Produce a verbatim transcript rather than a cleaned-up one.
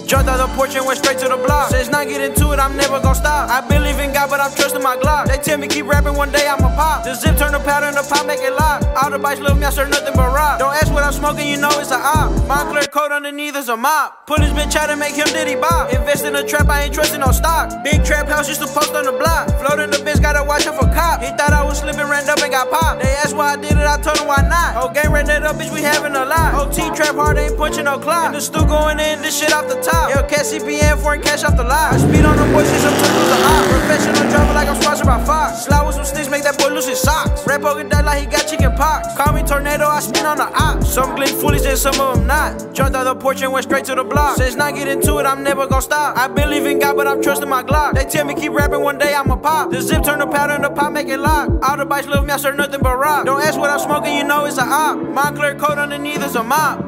Jumped out the porch and went straight to the block. Says not get into it, I'm never gon' stop. I believe in God, but I'm trusting my Glock. They tell me keep rapping, one day I'ma pop. The zip turn the powder and the pop make it lock. All the bikes love me, I serve nothing but rock. Don't ask what I'm smoking, you know it's a op. Moncler coat underneath is a mop. Put his bitch out and make him diddy bop. Invest in a trap, I ain't trusting no stock. Big trap house used to post on the block. Floating the bitch, gotta watch out for cop. He thought I was slipping, ran up and got popped. They asked why I did it, I told him why not. Whole gang ran that up, bitch, we having a lot. O T trap hard, ain't punching no clock. In the stew going in, this shit off the top. Yo, cat C P N, foreign cash off the lot. I speed on the boys, since I'm turtles a op. Professional driver like I'm sponsored by Fox. Slide with some sticks, make that boy lose his socks. Rap poking die like he got chicken pox. Call me tornado, I spin on the op. Some glitch foolish and some of them not. Jumped out the porch and went straight to the block. Says not get into it, I'm never gon' stop. I believe in God, but I'm trusting my Glock. They tell me keep rapping, one day I'ma pop. The zip turn the powder and the pop make it lock. All the bikes love me, I serve nothing but rock. Don't ask what I'm smoking, you know it's a op. Moncler coat underneath is a mop.